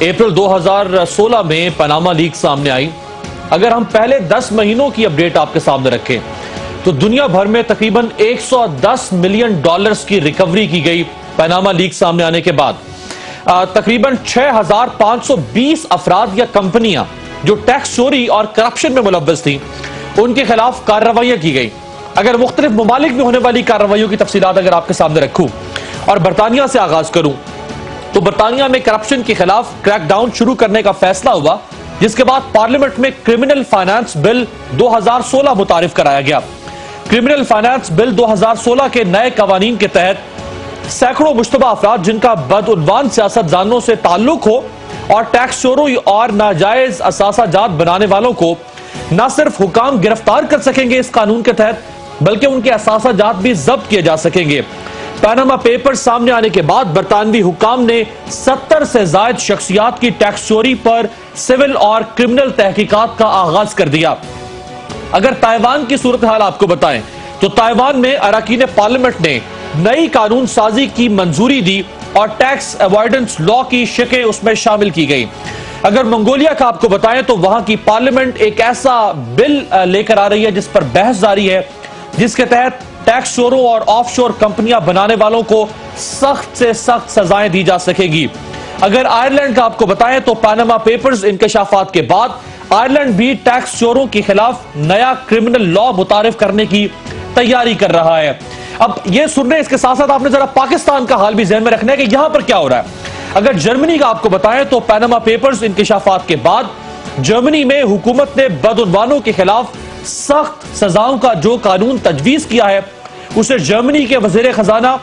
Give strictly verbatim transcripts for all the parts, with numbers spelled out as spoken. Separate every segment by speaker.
Speaker 1: अप्रैल दो हज़ार सोलह में पनामा लीक सामने आई। अगर हम पहले दस महीनों की अपडेट आपके सामने रखें तो दुनिया भर में तकरीबन एक सौ दस मिलियन डॉलर्स की रिकवरी की गई पनामा लीक सामने आने के बाद। तकरीबन छह हज़ार पाँच सौ बीस अफराद या कंपनियां जो टैक्स चोरी और करप्शन में मुलव्वस थी, उनके खिलाफ कार्रवाइयां की गई। अगर मुख्तलिफ ममालिक में होने वाली कार्रवाइयों की तफसीलात अगर आपके सामने रखूं और बरतानिया से आगाज करूं, तो बरतानिया में करप्शन के खिलाफ क्रैकडाउन शुरू करने का फैसला हुआ, जिसके बाद पार्लियामेंट में क्रिमिनल फाइनेंस बिल दो हज़ार सोलह मुतारिफ कराया गया। क्रिमिनल फाइनेंस बिल दो हज़ार सोलह के नए कवानीन के तहत सैकड़ों मुश्तबा अफराद जिनका बदउनवान सियासतदानों से ताल्लुक हो और टैक्स चोरों और नाजायज असासाजात बनाने वालों को न सिर्फ हुकाम गिरफ्तार कर सकेंगे इस कानून के तहत, बल्कि उनके असासाजात भी जब्त किए जा सकेंगे। पैनामा पेपर्स सामने आने के बाद बरतानवी हुकाम ने सत्तर से ज्यादा शख्सियात की टैक्स चोरी पर सिविल और क्रिमिनल तहकीकात का आगाज कर दिया। अगर ताइवान की सूरत हाल आपको बताएं तो ताइवान में अरकान पार्लियामेंट ने नई कानून साजी की मंजूरी दी और टैक्स अवॉइडेंस लॉ की शिकें उसमें शामिल की गई। अगर मंगोलिया का आपको बताएं तो वहां की पार्लियामेंट एक ऐसा बिल लेकर आ रही है जिस पर बहस जारी है, जिसके तहत टैक्स चोरों और ऑफशोर कंपनियां बनाने वालों को सख्त से सख्त सजाएं दी जा सकेगी। अगर आयरलैंड का आपको बताएं तो पनामा पेपर्स इंकशाफात के बाद आयरलैंड भी टैक्स चोरों के खिलाफ नया क्रिमिनल लॉ मुतारिफ करने की तैयारी कर रहा है। अब यह सुन रहे इसके साथ साथ आपने जरा पाकिस्तान का हाल भी ज़हन में रखना है कि यहां पर क्या हो रहा है। अगर जर्मनी का आपको बताएं तो पनामा पेपर्स इंकशाफात के बाद जर्मनी में हुकूमत ने बदउनवानों के खिलाफ सख्त सजाओं का जो कानून तजवीज किया है, उसे जर्मनी के वजीर खजाना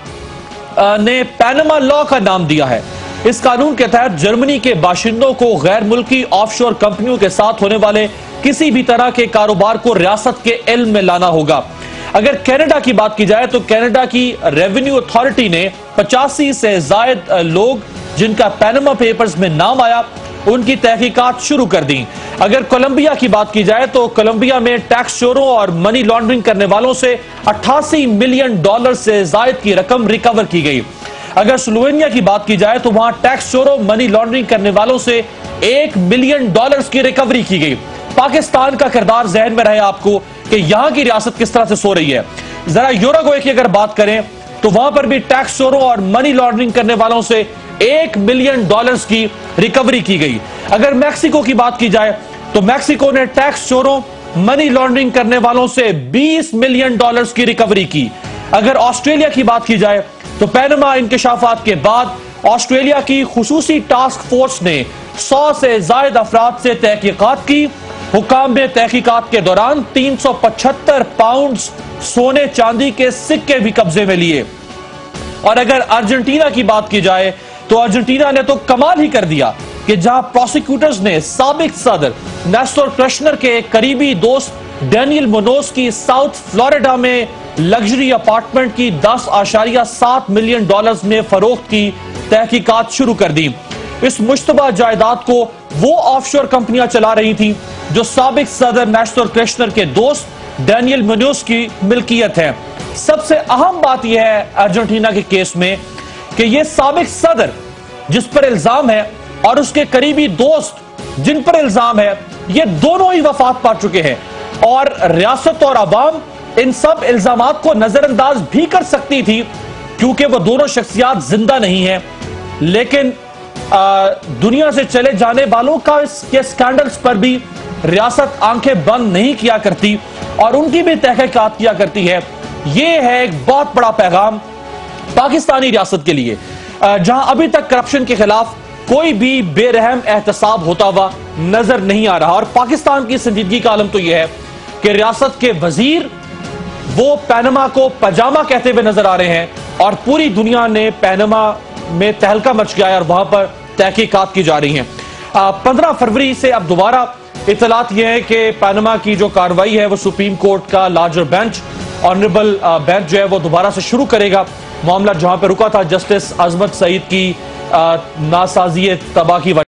Speaker 1: ने पनामा लॉ का नाम दिया है। इस कानून के तहत जर्मनी के बाशिंदों को गैर मुल्की ऑफशोर कंपनियों के साथ होने वाले किसी भी तरह के कारोबार को रियासत के इल्म में लाना होगा। अगर कनाडा की बात की जाए तो कनाडा की रेवेन्यू अथॉरिटी ने पचासी से ज्यादा लोग जिनका पनामा पेपर्स में नाम आया, उनकी तहकीकात शुरू कर दी। अगर कोलंबिया की बात की जाए तो कोलंबिया में टैक्स चोरों और मनी लॉन्ड्रिंग करने वालों से अट्ठासी मिलियन डॉलर से ज्यादा की रकम रिकवर की गई। अगर स्लोवेनिया की बात की जाए तो वहां टैक्स चोरों मनी लॉन्ड्रिंग करने वालों से एक मिलियन डॉलर्स की रिकवरी की गई। पाकिस्तान का किरदार जहन में रहे आपको कि यहां की रियासत किस तरह से सो रही है। जरा यूरुग्वे की अगर बात करें तो वहां पर भी टैक्स चोरों और मनी लॉन्ड्रिंग करने वालों से एक मिलियन डॉलर्स की रिकवरी की गई। अगर मैक्सिको की बात की जाए तो मैक्सिको ने टैक्स चोरों मनी लॉन्ड्रिंग करने वालों से बीस मिलियन डॉलर्स की रिकवरी की। अगर ऑस्ट्रेलिया की बात की जाए तो पनामा इंकशाफात के बाद ऑस्ट्रेलिया की खुसूसी टास्क फोर्स ने सौ से ज्यादा अफराद से तहकीकात की। हुकाम ने तहकीकात के दौरान तीन सौ पचहत्तर पाउंड सोने चांदी के सिक्के भी कब्जे में लिए। और अगर अर्जेंटीना की बात की जाए तो अर्जेंटीना ने तो कमाल ही कर दिया कि जहां प्रोसिक्यूटर्स ने साबिक सदर नेस्टर किर्चनर के करीबी दोस्त डैनियल मुनोज की साउथ फ्लोरिडा में लग्जरी अपार्टमेंट की दस आशारिया सात मिलियन डॉलर्स में फरोख्त की तहकीकात शुरू कर दी। इस मुश्तबा जायदाद को वो ऑफशोर कंपनियां चला रही थी जो साबिक सदर नेस्टर किर्चनर के दोस्त डैनियल मुनोज की मिल्कियत है। सबसे अहम बात यह है अर्जेंटीना के केस में कि यह साबिक सदर जिस पर इल्जाम है और उसके करीबी दोस्त जिन पर इल्जाम है, ये दोनों ही वफात पा चुके हैं और रियासत और अवाम इन सब इल्जामात को नजरअंदाज भी कर सकती थी क्योंकि वो दोनों शख्सियात जिंदा नहीं है। लेकिन आ, दुनिया से चले जाने वालों का के स्कैंडल्स पर भी रियासत आंखें बंद नहीं किया करती और उनकी भी तहकीकात किया करती है। यह है एक बहुत बड़ा पैगाम पाकिस्तानी रियासत के लिए, जहां अभी तक करप्शन के खिलाफ कोई भी बेरहम एहतसाब होता हुआ नजर नहीं आ रहा। और पाकिस्तान की संजीदगी का आलम तो यह है कि रियासत के वजीर वो पनामा को पजामा कहते हुए नजर आ रहे हैं और पूरी दुनिया ने पनामा में तहलका मच गया है और वहां पर तहकीकात की जा रही हैं। पंद्रह फरवरी से अब दोबारा इतलात यह है कि पनामा की जो कार्रवाई है वो सुप्रीम कोर्ट का लार्जर बेंच, ऑनरेबल बेंच जो है वो दोबारा से शुरू करेगा। मामला जहां पर रुका था जस्टिस अजमत सईद की नासाजी तबाह की